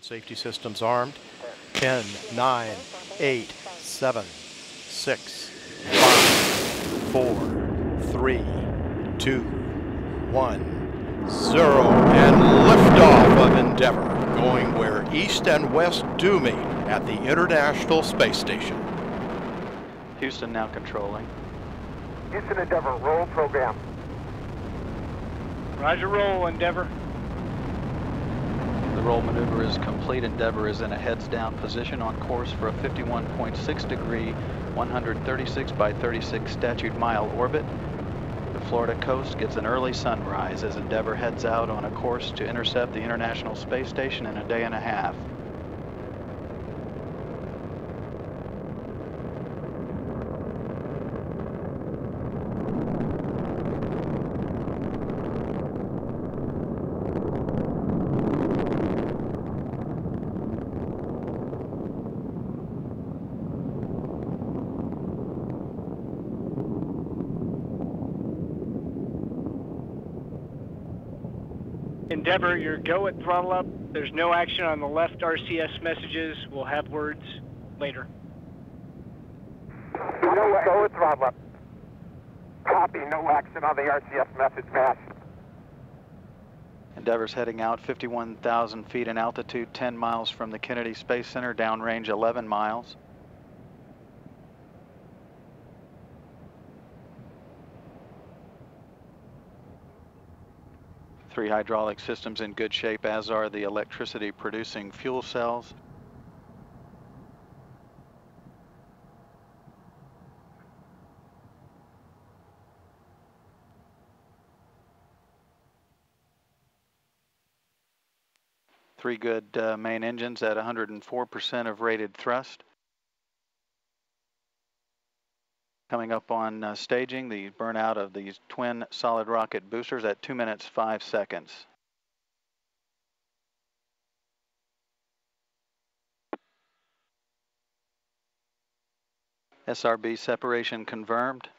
Safety systems armed. 10, 9, 8, 7, 6, 5, 4, 3, 2, 1, 0. And liftoff of Endeavour, going where east and west do meet at the International Space Station. Houston now controlling. Houston, Endeavour, roll program. Roger, roll, Endeavour. The roll maneuver is complete. Endeavour is in a heads down position on course for a 51.6 degree, 136 by 36 statute mile orbit. The Florida coast gets an early sunrise as Endeavour heads out on a course to intercept the International Space Station in a day and a half. Endeavour, your go at throttle up. There's no action on the left RCS messages. We'll have words later. No, go at throttle up. Copy, no action on the RCS message match. Endeavour's heading out 51,000 feet in altitude, 10 miles from the Kennedy Space Center, downrange 11 miles. Three hydraulic systems in good shape, as are the electricity producing fuel cells. Three good main engines at 104% of rated thrust. Coming up on staging, the burnout of these twin solid rocket boosters at 2 minutes 5 seconds. SRB separation confirmed.